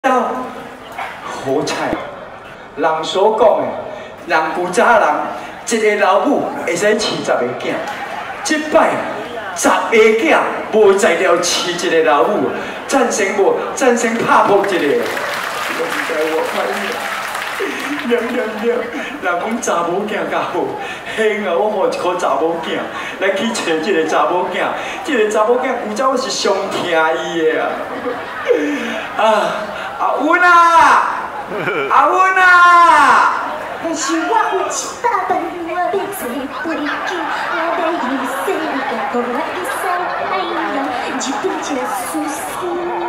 到好彩，人所讲的，人古早人一个老母会使饲10个囝，即摆10个囝无才了饲一个老母，赞成无？赞成拍扑一个。我唔知我拍你。念，人讲查某囝较好，幸啊！我互一颗查某囝来去找这个查某囝，这个查某囝古早我是上疼伊的啊！阿阮啊，阿阮啊！ 但是我有700万，我要做飞机，我要用世界各个一山海洋，日本一个苏西。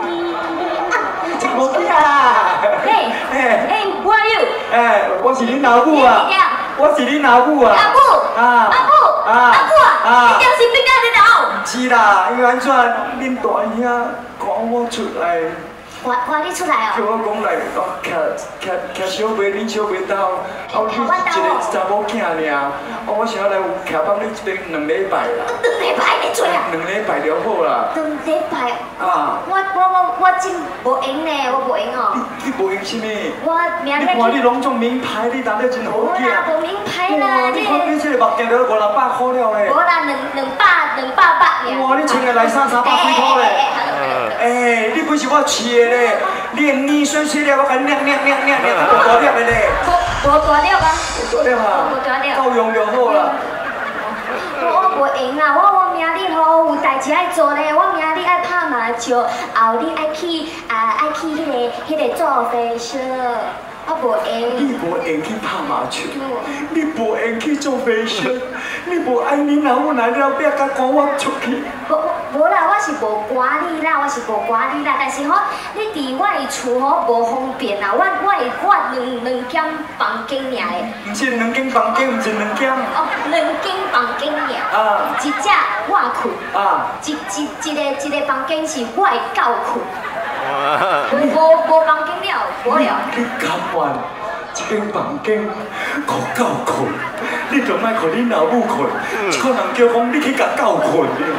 无囝啊！ 嘿，Who are you？ 我是恁老母啊！我是恁老母啊！ 阿母，阿母啊！你定是变到你老？ 是啦，因为安怎恁大兄赶我出来。 赶你出来哦！ 叫我讲来徛小妹，恁小妹兜，你一个查某囝尔，我想要来徛帮你这边2礼拜啦。 2礼拜你做啊 ？2礼拜就好啦。 2礼拜啊！ 我真无闲呢，我无闲哦。 你无闲什么？ 我明日。 你看你拢种名牌，你当然真好囝。无啦，无名牌啦， 你看你这个目镜都要500-600块了嘞。 无啦，200巴尔。 哇，你穿个来300-300几块嘞？你不是我饲的嘞，连年岁了，我甲你捏，无大粒的嘞。 无大粒啊？ 无大粒啊？ 无大粒。 够用就好啦。 我无闲啦，我明日吼有代志爱做咧，我明日爱拍麻将，后日爱去迄个做飞车。我无闲。 你无闲去拍麻将，你无闲去做飞车，你无爱恁老母来了，不要甲赶我出去。 无啦，我是无赶你啦，但是吼，你伫我的厝吼无方便啦，我两间房间尔的。 毋是2间房间，毋是2间。 哦，2间房间尔。 啊。 一只我困。啊。一个房间是我的狗困。无房间了，无了。 你甘愿一间房间互狗困，你就莫互恁老母困，可能叫讲你去甲狗困了。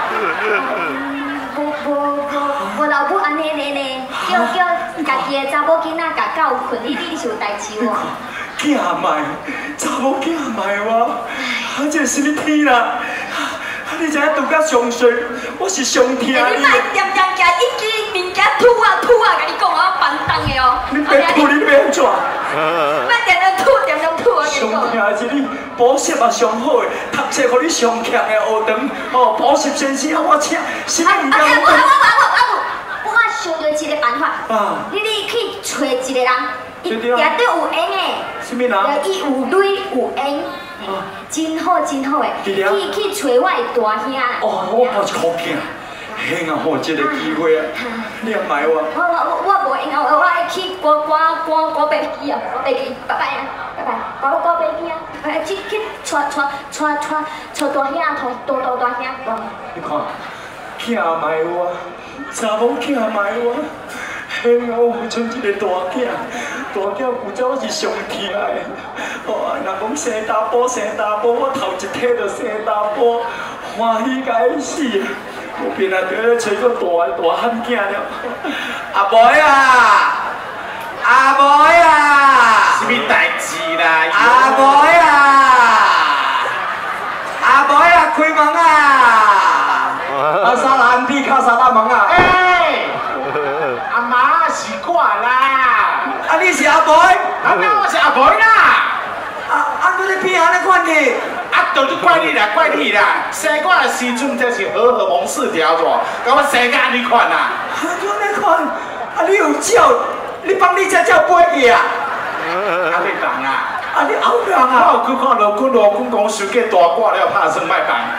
无老母安尼呢，叫家己的查某囡仔甲狗困，你是有代志无？ 囝卖，查某囝卖哇，这是什么天啦？你知影拄到上岁，我是上疼你。你莫点行，一支物件吐啊，甲你讲我烦动的哦。 你别吐，你别怎？ 莫点吐啊！ 上疼是你补习也上好的，读册互你上强的学堂，哦，补习先生啊，我请，什么物件？ 我想到一个办法，你去找一个人，伊绝对有闲的。 什么人？ 伊有女有闲。真好的，去找我的大兄啦。 哦，我抱一箍囝，幸啊，好这个机会啊，你也买我。 我无闲啊，我爱去赶飞机啊，飞机，拜拜，赶飞机啊，去带大兄，大兄。 你看，囝买我，查某囝买我。幸啊！我有剩一个大囝，古早我是上疼的。哦，人讲生大宝，我头一体就生大宝，欢喜甲死。有边啊，就咧找个大汉囝了。阿妹啊， 什么代志啦？ 阿妹啊，开门啊！沙拉安迪卡沙拉门啊！ 阿妈是我啦， 你是阿妹？ 我是阿妹啦。 你咧边啊？你看去？ 就是怪你啦！生我的时阵才是荷尔蒙失调咗，甲我生甲你看啦。 你看，你有照？你帮你只照飞去啊？ 你放啦！ 你后人啊？ 我有去看老公讲手机大挂了，拍算卖放。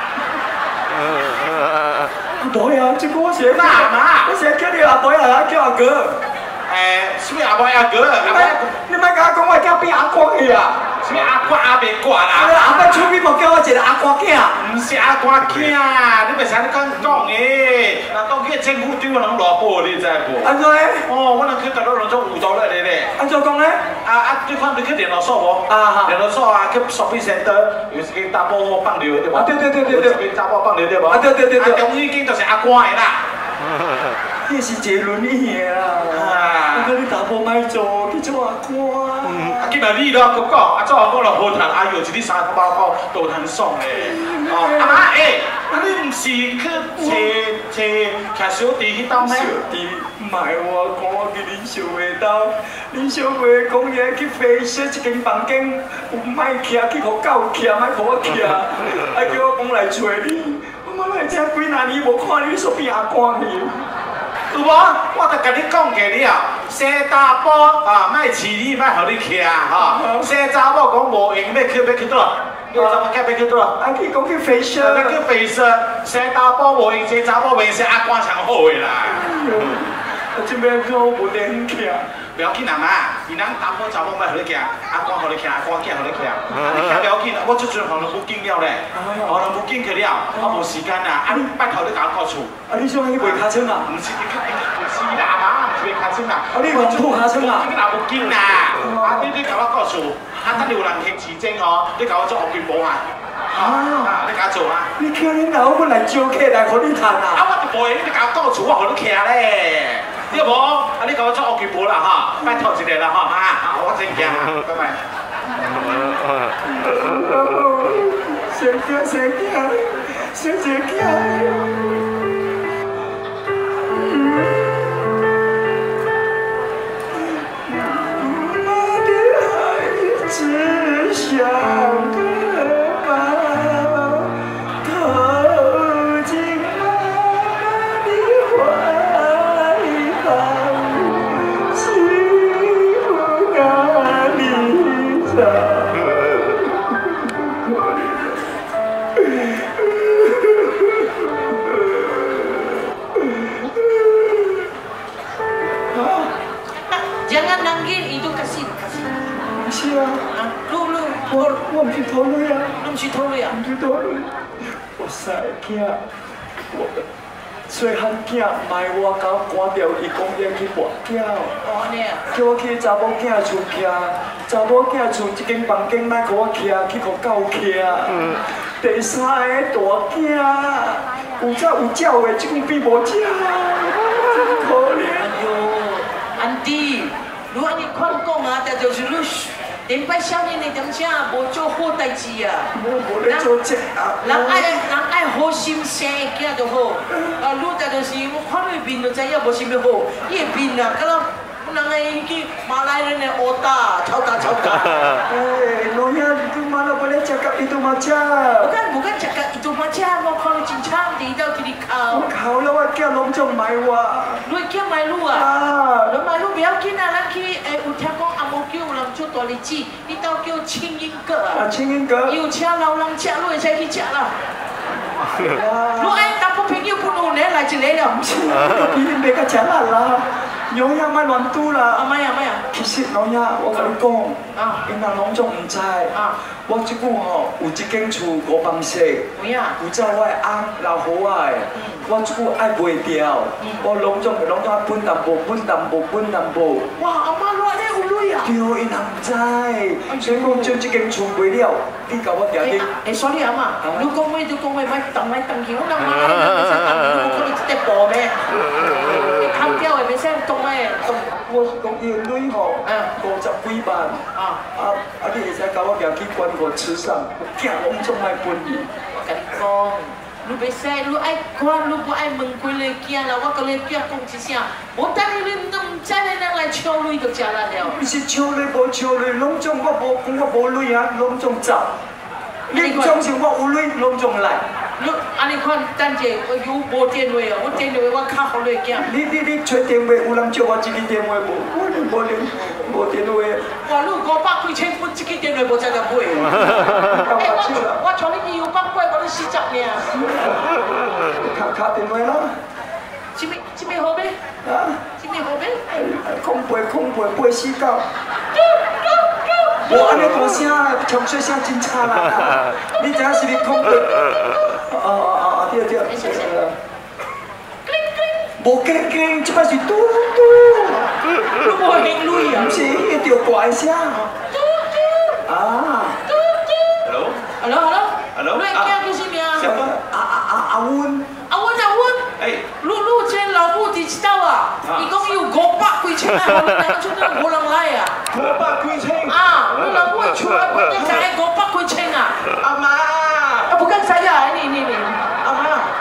阿妹啊，这个我是阿妈， 我是叫你阿妹啊，叫阿哥。 什么阿妹阿哥？ 你莫甲我讲我叫变阿官去啊？ 什么阿官阿伯官啦？ 阿伯出面莫叫我一个阿官囝。 唔是阿官囝，你袂使你讲诶，那讲去政府对我人偌好，你知无？ 安怎咧？ 我人去甲你弄种辅导咧咧。 安怎讲咧？ 你看你去电脑所无？电脑所去 shopping center 有一间大包放流对无？ 对。 有一间大包放流对无？ 对。 中医间就是阿官的啦。 迄是坐轮椅的啦。不过你大波莫做，去做阿官。 啊，今日你咯，哥哥，啊，做阿公咯好谈，哎呦，一日3个包包都很爽嘞。哦，阿妈，啊，你唔是去徛小弟去兜咩？ 小弟，唔系我讲我去恁小妹兜，恁小妹讲伊去飞小一间房间，有莫徛去互狗徛，莫互我徛，啊叫我讲来找你。 我来这几哪年无看你所变阿官去， 有无？我著甲你讲过了，生查甫啊，莫饲你，莫互你徛吼。生查某讲无用，要去倒？你查某囝要去倒？ 啊，去讲去飞车， 要去飞车，生查甫无用，生查某袂生阿官上好个啦。 我这边讲无地方徛。 不要紧啊妈，伊咱查甫查某莫互你徛，阿官互你徛，阿官囝互你徛，啊你徛不要紧，我即阵互人不紧了咧，互人不紧去了，我无时间啦，啊你拜托你甲我告厝。 啊你想去卖卡车啊？ 毋是，不是啦妈，毋是卖卡车啦。 啊你往铺卡车啊？ 你若不紧啦，啊你甲我告厝，啊等有人去指证哦，你甲我做学规模啊。啊，你甲我做啊？ 你叫恁老母来招客来互你趁啊？ 啊我就无闲，你甲我告厝，我互你徛咧。 对无？啊，你甲我做学规模啦哈，拜托一个啦哈，啊，我真惊，拜拜。小姐。我的孩子像个宝，投进妈的怀。 幸福哪里找？ Jangan nangis, itu kasih. 是啊，我唔是偷泪啊， 你唔是偷泪啊？ 唔是偷泪，我生囝，我细汉囝卖我甲我赶掉，伊讲要去跋筊， 哦，你啊？ 叫我去查某囝厝徛，查某囝厝一间房间莫互我徛，去互狗徛。第三个大囝，有早有鸟的，即款比无鸟，真可怜。 Andi, lu ani kwan kong ah, dah jauh lu. Tempat siapa ni macam bocor ho tai ji ah. Boleh cocok. Lang ai ho sim se kia tu ho. Lu dah jauh si, mu kwan lu bin tu saya bo sim ho. Ye bin ah, kalau nangai ini Malay ni otak, cauta. Nyonya itu mana boleh cakap itu macam? Bukan cakap itu macam. Mau kalau cincang di dah kiri kau. Kau lawat kia lomcong mai wa. Lu kia mai lu ah. Lu mai lu biar kina lagi utia kong amo kêu làm cho tòa lý chi. Đi tao kêu chinh yên cỡ à. Chinh yên cỡ. Yêu cha lâu lăng cha lu sẽ đi cha là. Lu anh ta có phim yêu phụ nữ nè lại chỉ lấy đâu. Ini mereka jalan lah. Nyonya mai luan tu lah. Mai à. 其實Nyonya，我甲你講，因人攏總唔知。我即久吼有一間厝五房式，有照我的翁老伙仔的，我即久愛賣掉，我攏總分淡薄。 哇，阿媽攞咧有女啊！ 對，因人唔知，所以講將即間厝賣了，你甲我定啲。 sorry 阿媽，你講咩？咪等佢，我諗我你可能即係播咩？你砍掉係咪先動咩？ 我講伊個女吼，50幾萬，你會使甲我行去關個池上，驚攏總愛分伊。 我甲你講，你別使，你愛看，你不愛問幾個囝啦，我甲你囝講一聲，我等你都唔知你人來搶女就食啦了。 唔是搶女無搶女，攏總我無女啊，攏總走。你總是我有女，攏總來。 你安尼看，等者我有無電話啊？我電話我較好嚟驚。 你吹電話，有人借我一個電話無？我無電話。 哇！你500幾千蚊一個電話無才得買。我從你200塊，我都40年。 卡電話啦。 什麼號碼？什麼號碼？080849。我安尼大聲，唱水聲真差啦！你知影是你控制？對。無叮，即擺是嘟。你無興女啊？唔是，迄條怪聲。 Hello。你叫叫什麼啊？ 阿温。 哎，你這老母佇一道啊？ 出得冇人来啊 500几千。 啊你老母出来不跟才500几千啊阿妈， 啊不跟谁啊你阿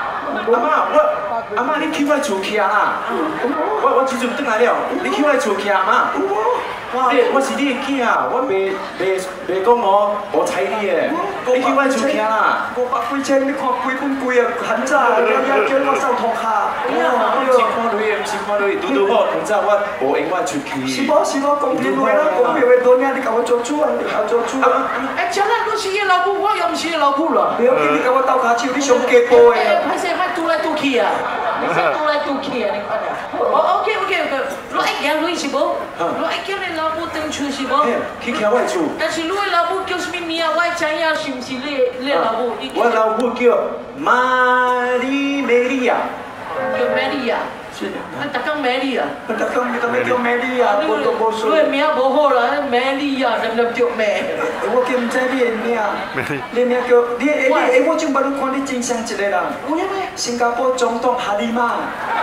妈，你去我厝徛啦。我即阵转来了，你去我厝徛嘛。我是你的囝，我袂讲我无睬你的。你去我厝徛啦。 500几千，你看几本贵啊？很早，你叫我扫涂骹。 是看累的，是看累，拄好，明早我无闲我出去。 是无公平话啦，公平话多领，你甲我做主啊，你甲我做主啊。 哎，将来你是伊老母，我又唔是伊老母了。 不要紧，你甲我斗骹手，你上家暴的。 歹势，莫拄来拄去啊！你使拄来拄去啊！你看啊！哦 ，OK，你爱行路是无？你爱叫你老母登厝是无？ 去徛我厝。 但是你的老母叫什么名啊？我知影是唔是你老母？ 我老母叫玛丽美利亚。 叫美丽啊！ 是。 啊，逐工美丽啊！ 你叫美丽啊，我都无说。 你的名无好啦，美丽啊，念着美。 我叫唔知你的名，你名叫你我怎捌你看你真像一个人？ 有影咩？ 新加坡总统哈利玛。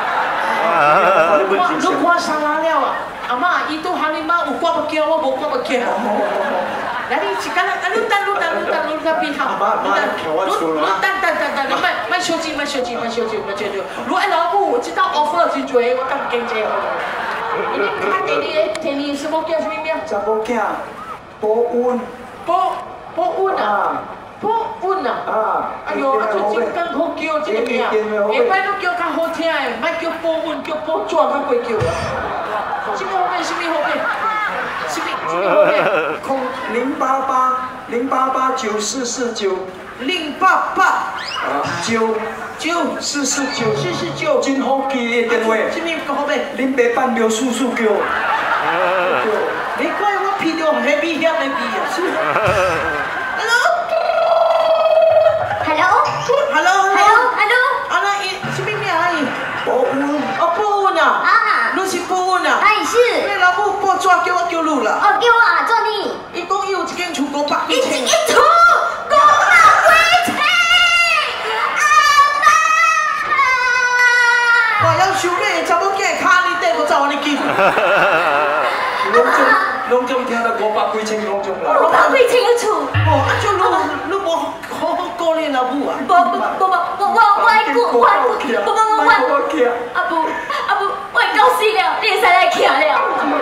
你看啥了啊？阿妈，伊都哈利玛有挂目镜，我无挂目镜。来，你一干啦，你等，你边头。等，你莫小气。如果老母知道 offer 是做，我当经济好。你听你什么叫什么名？ 查某囝，保温。 保温啊！保温啊！哎呦，啊，最近刚好叫这个名，下摆都叫较好听的，莫叫保温，叫保纸较贵叫啊。什么好咩？ 空088 9449 0889449， 真好记的电话。 什么好咩？ 恁爸办刘叔叔叫。 你怪我皮到黑皮险的皮啊 Hello， 什么名啊？ 保温。 保温啊！ 啊， 你是保温啊？ 哎是。 你老母报纸叫我叫你啦。 哦，叫我啊，做你。 伊讲伊有一间厝500几千。 一厝500几千， 我要收买查某囝卡你底，我走你去。 拢总听到500几千，拢总来。 500几千个厝。 哦，啊，就你无好好顾你老母啊？ 我爱顾，不，我会到死了，你会使来徛了。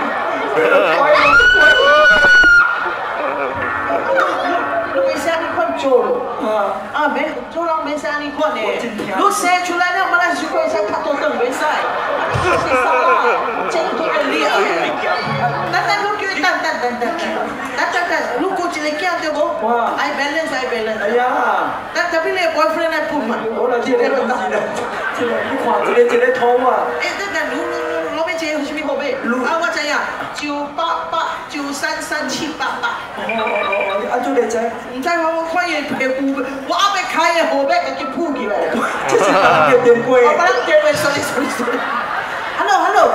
你没啥你款做咯？没做人没啥你款的。你生出来了，马来西亚才卡多等没使，是啥啦？真多人厉害。等，你顾一个囝对无？爱 balance。 哎呀！ 但比你 boyfriend 来补嘛？ 我来这个问题了，你看这个图啊。 等，你老妹姐有什么好买？我知影，988933788。 你按怎来知？ 唔知我看伊皮肤，我还没开的号码给佢铺起来。 这是哪个电话？ 我把咱电话sorry。Hello。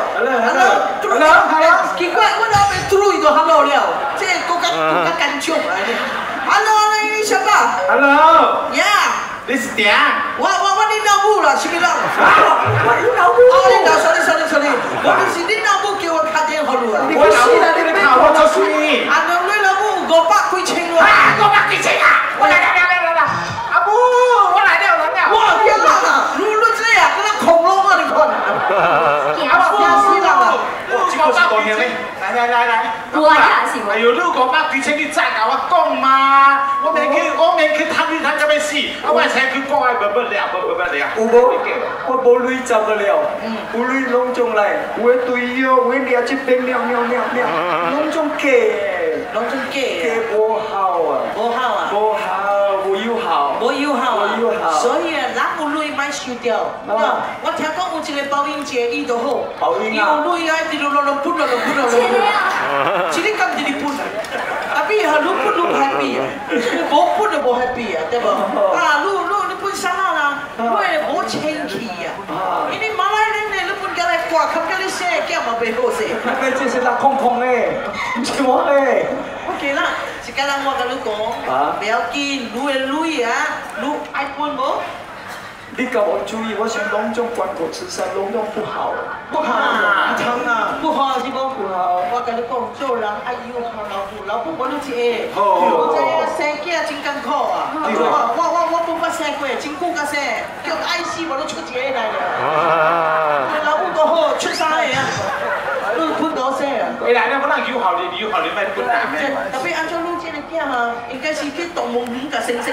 奇怪，我老妹 through 伊就 hello 了，这更加干脆啊！Hello， 你什么 Hello， ？Yeah， 你是谁？ 我你老母啦，什么人？ 我你老母。 你老 sorry， 我是你老母叫我打电话你啊。 我是啦，你来看我就是你。 啊，你老母500几千咯。 500几千啊！我来，阿母，我来了。 哇，天哪！你这样，跟那恐龙啊，你看。 阿母，这个是多少呢？来。 我呀是无。 哎呦，你500几千，你再甲我讲嘛？我免去贪到要死，我才去讲的不了。 有无？我无钱走得了，有钱拢总来，有的对药，有的掠这边尿，拢总假的，假无好啊，无有效， 所以啊，人有钱莫收掉。我听讲有一个包英姐，伊就好，伊有钱啊，一路喷。一日干一日喷，啊比哈，你喷你 happy 啊，无喷就无 happy 啊，对无？啊，你喷啥啦？你无清气啊，因为马来人呢，你喷过来挂，看叫你生的囝嘛袂好势。 那这是那空的，不是我的。 OK 啦，一个人我跟你讲，不要紧，你的钱啊，你爱喷无？ 你敢无注意？我想拢种关口慈善，拢种不好， 不好啊， 疼啊！ 不好是不？ 不好。 我跟你讲，做人爱要靠老母无你一个。 好。 我这生囝真艰苦啊！我不捌生过，真久甲生，叫爱死无你出一个来了。老母多好，出三个啊！你分多少啊？ 会来了，我人有效力，有效力卖分男的。 特别按照你这个囝哈，应该是去动物园甲生。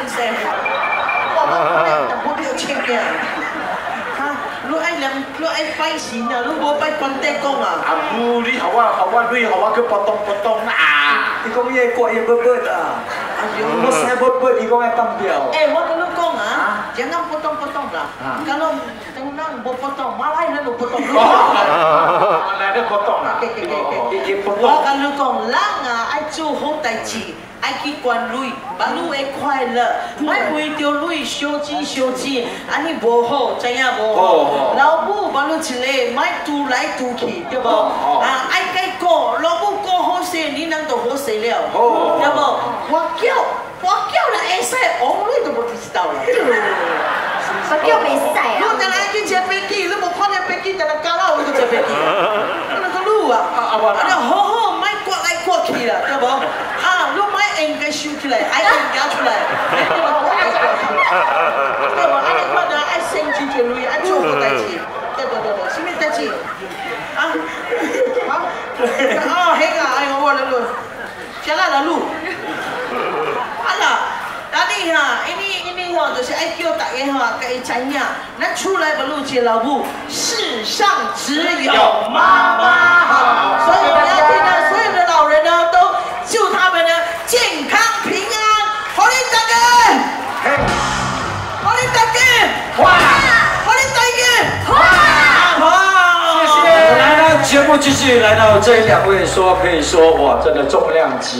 我不要请嘅，哈！你爱拜神啊，你无拜关帝公啊？ 啊不，你互我女，互我去搏动啊！ 伊讲伊个骨也不啊，我生不，伊讲爱放掉。 我跟你讲啊，jangan potong lah. Kalau tenang buat potong, malah nak potong. 来得potong啦。 我跟你讲，人啊爱做好代志。爱去管女，把女会快乐，莫为着女小钱，安尼无好，知影无？老母把你一个，莫拄来拄去，对无？啊，爱该顾，老母顾好势，你人就好势了，对无？我叫了会使，王女都无知道啦。 我叫袂使啊！ 你当然爱去坐飞机，你无看到飞机，当然加老你就坐飞机。那个女啊，你好好莫刮来刮去啦，对无？啊，你莫应该收起来，爱应夹出来，对无？对无？安尼看到爱生钱就累，爱做好代志，对，什么代志？啊？哦，迄个，哎呦，我来录，下来录。啊啦！但你哈，因为吼，就是爱叫大家吼，甲伊知影，咱厝内无录一个老母，世上只有妈妈好。所以我要替呢所有的老人呢，都祝他们呢健康平安。好你大家，好你大家，哇！好你大家，好， 谢谢。来了，节目继续来到这两位说可以说哇，真的重量级。